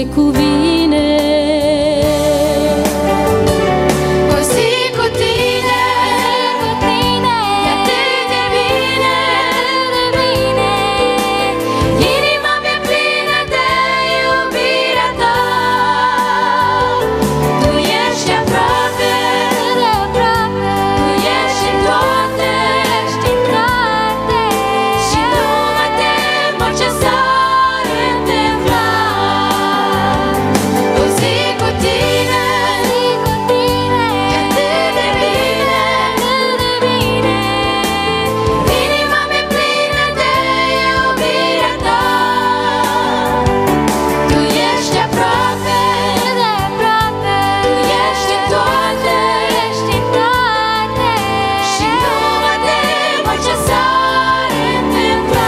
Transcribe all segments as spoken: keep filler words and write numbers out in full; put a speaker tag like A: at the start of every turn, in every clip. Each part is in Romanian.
A: te cuvine.
B: O zi cu tine, cu tine, e atât de bine, atât de bine. Inima mea plină de iubirea ta. Tu ești aproape, de aproape. Tu ești în toate, ești în toate. Și nu mă tem orice s-ar întâmpla. O zi cu tine, zi cu tine, e atât de bine, atât de bine. Inima mea plină de iubirea ta. Tu ești aproape, de aproape. Tu ești în toate, ești în toate. Și nu mă tem orice s-ar întâmpla.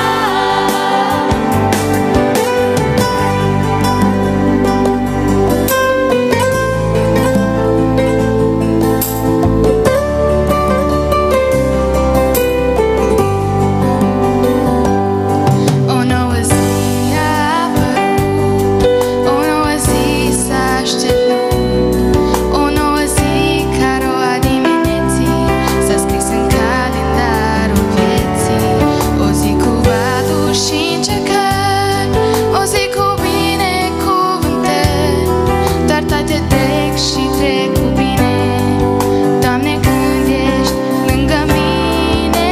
B: O nouă zi a apărut, o nouă zi s-a așternut, o nouă zi ca roa dimineții s-a scris în calendarul vieții. O zi cu valuri și încercări, o zi cu binecuvântări. Dar toate trec și trec cu bine, Doamne, când ești lângă mine.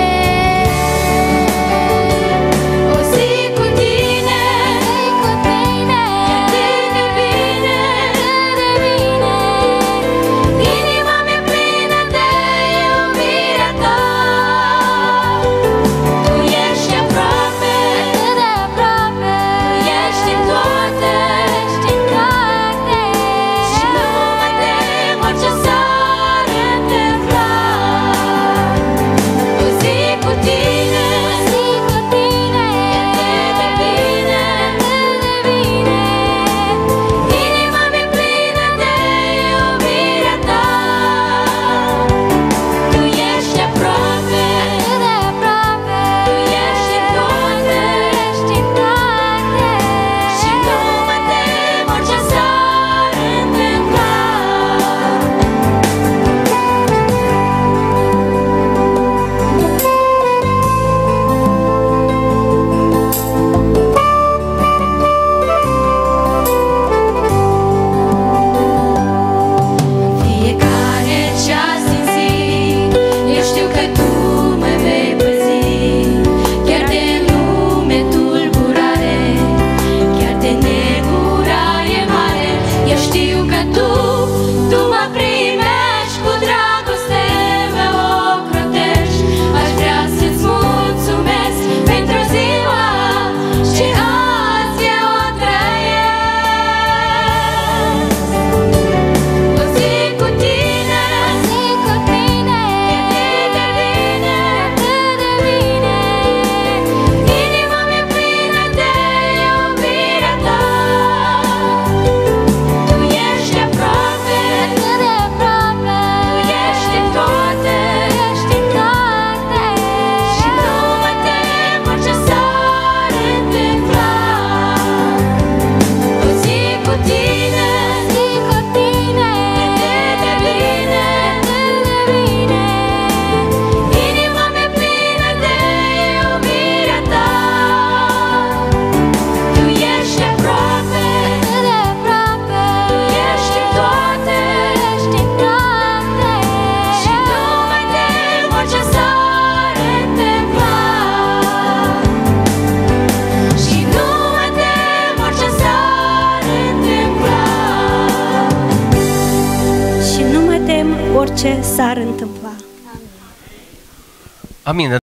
B: O zi cu tine, zi cu tine, e atât de bine, atât de bine. Inima mea plină de iubirea ta. Tu ești aproape, de aproape. Tu ești în toate, ești în toate. Și nu mă tem orice s-ar întâmpla. O zi cu tine, zi cu tine, e atât de bine, atât de bine. Inima mea plină de iubirea ta. Tu ești aproape, de aproape. Tu ești în toate, ești în toate. Și nu mă tem orice s-ar întâmpla. Fiecare ceas din zi, eu știu că tu mă vei păzi. Chiar de lume tulburare, chiar de neguraie mare, eu știu că tu, tu mă primești cu dragoste, mă ocrotești. Aș vrea să-ți mulțumesc pentru ziua ce azi eu o trăiesc. O zi cu tine, zi cu tine, e atât de bine, atât de bine. Inima mea plină de iubirea ta. Tu ești aproape, de aproape. Tu ești în toate, ești în toate. Și nu mă tem orice s-ar întâmpla. O zi cu tine, zi cu tine, e atât de bine, atât de bine. Inima mea plină de iubirea ta. Tu ești aproape, de aproape. Tu ești în toate, ești în toate. Și nu mă tem orice s-ar întâmpla. Și nu mă tem orice s-ar întâmpla.
A: Și nu mă tem orice s-ar întâmpla.
C: Amin.